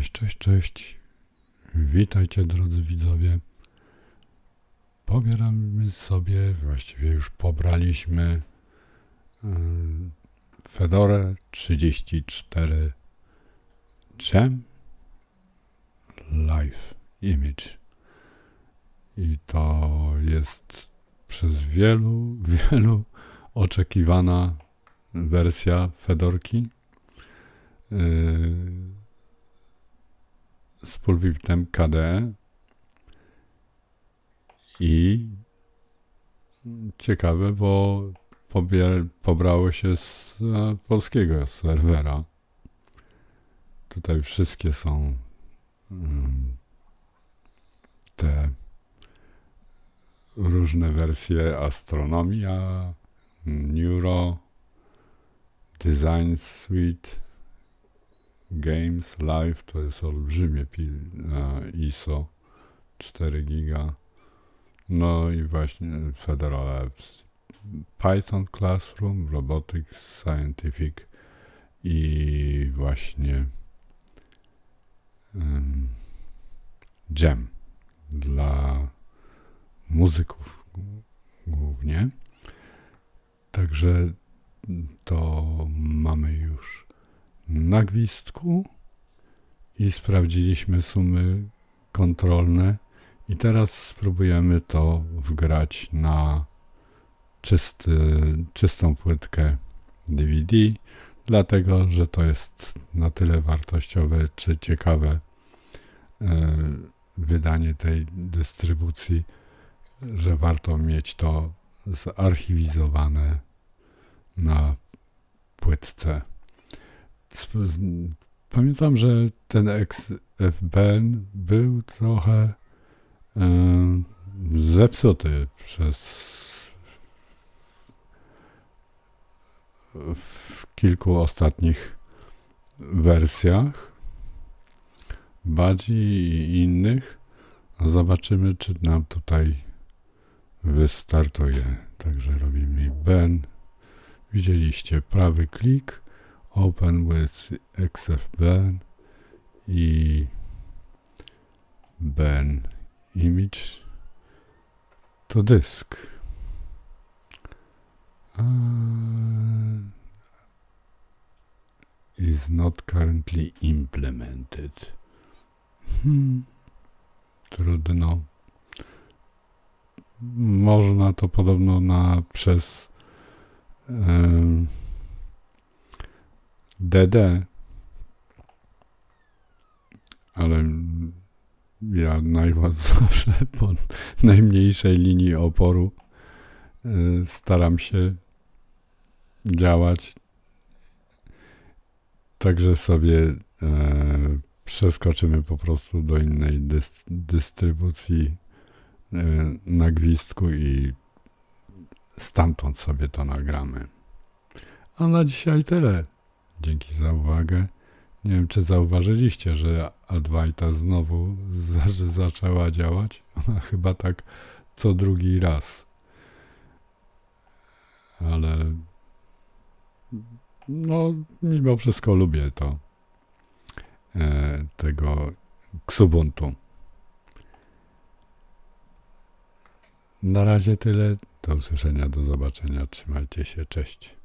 Cześć, cześć, cześć. Witajcie, drodzy widzowie. Pobieramy sobie, właściwie już pobraliśmy Fedorę 34 Gem Live Image. I to jest przez wielu oczekiwana wersja Fedorki z pulpitem KDE i ciekawe, bo pobrało się z polskiego serwera. Tutaj wszystkie są te różne wersje Astronomia, Neuro, Design Suite, Games Live, to jest olbrzymie ISO 4 giga. No i właśnie Fedora Labs, Python Classroom, Robotics Scientific i właśnie Gem dla muzyków głównie. Także to mamy już na gwizdku i sprawdziliśmy sumy kontrolne i teraz spróbujemy to wgrać na czystą płytkę DVD, dlatego że to jest na tyle wartościowe czy ciekawe wydanie tej dystrybucji, że warto mieć to zarchiwizowane na płytce. Pamiętam, że ten XFBN był trochę zepsuty w kilku ostatnich wersjach Budgie i innych. Zobaczymy, czy nam tutaj wystartuje. Także robimy Ben. Widzieliście prawy klik, Open with XFBN i Ben Image to dysk. Is not currently implemented. Trudno. Można to podobno przez DD, ale ja zawsze po najmniejszej linii oporu staram się działać, także sobie przeskoczymy po prostu do innej dystrybucji na gwizdku i stamtąd sobie to nagramy. A na dzisiaj tyle. Dzięki za uwagę. Nie wiem, czy zauważyliście, że Adwaita znowu zaczęła działać. Ona chyba tak co drugi raz. Ale no, mimo wszystko lubię to. Tego Xubuntu. Na razie tyle. Do usłyszenia, do zobaczenia. Trzymajcie się. Cześć.